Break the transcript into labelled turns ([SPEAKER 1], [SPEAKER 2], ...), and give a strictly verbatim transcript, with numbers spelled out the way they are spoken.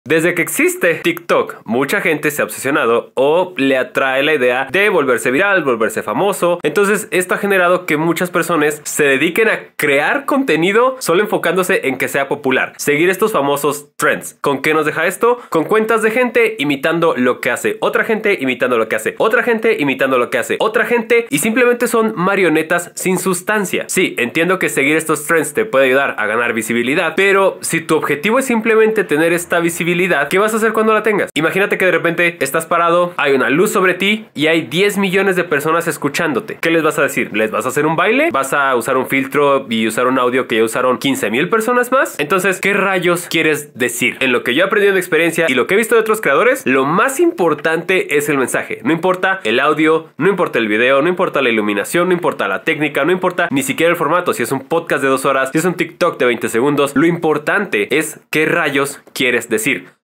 [SPEAKER 1] Desde que existe TikTok, mucha gente se ha obsesionado o le atrae la idea de volverse viral, volverse famoso. Entonces esto ha generado que muchas personas se dediquen a crear contenido solo enfocándose en que sea popular, seguir estos famosos trends. ¿Con qué nos deja esto? Con cuentas de gente imitando lo que hace otra gente, imitando lo que hace otra gente, imitando lo que hace otra gente, y simplemente son marionetas sin sustancia. Sí, entiendo que seguir estos trends te puede ayudar a ganar visibilidad, pero si tu objetivo es simplemente tener esta visibilidad, ¿qué vas a hacer cuando la tengas? Imagínate que de repente estás parado, hay una luz sobre ti y hay diez millones de personas escuchándote. ¿Qué les vas a decir? ¿Les vas a hacer un baile? ¿Vas a usar un filtro y usar un audio que ya usaron quince mil personas más? Entonces, ¿qué rayos quieres decir? En lo que yo he aprendido de experiencia y lo que he visto de otros creadores, lo más importante es el mensaje. No importa el audio, no importa el video, no importa la iluminación, no importa la técnica, no importa ni siquiera el formato. Si es un podcast de dos horas, si es un TikTok de veinte segundos, lo importante es qué rayos quieres decir.